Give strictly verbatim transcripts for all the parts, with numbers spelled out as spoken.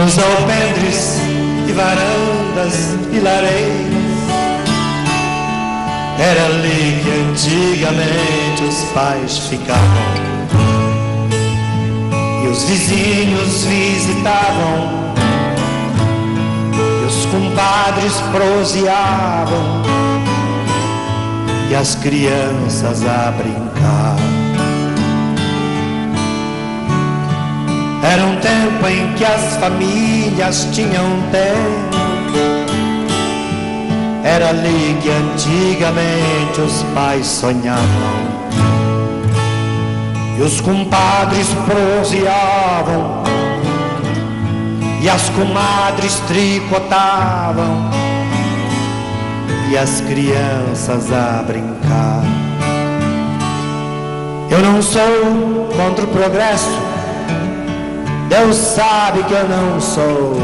nos alpendres de varandas e lareiras. Era ali que antigamente os pais ficavam e os vizinhos visitavam, e os compadres proseavam, e as crianças a brincar. Era um tempo em que as famílias tinham tempo. Era ali que antigamente os pais sonhavam e os compadres proseavam, e as comadres tricotavam, e as crianças a brincar. Eu não sou contra o progresso, Deus sabe que eu não sou,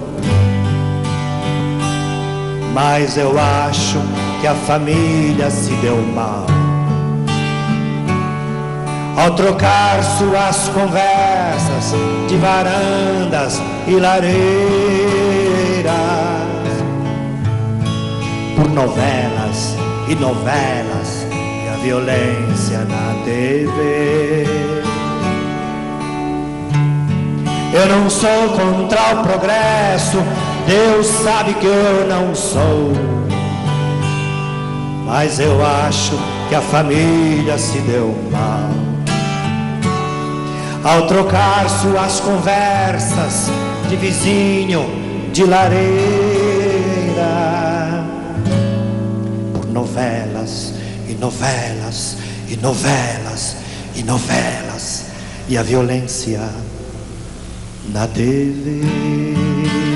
mas eu acho que a família se deu mal ao trocar suas conversas de varandas e lareiras por novelas e novelas e a violência na T V. Eu não sou contra o progresso, Deus sabe que eu não sou, mas eu acho que a família se deu mal ao trocar suas conversas de vizinho de lareira por novelas e novelas e novelas e novelas e a violência na T V.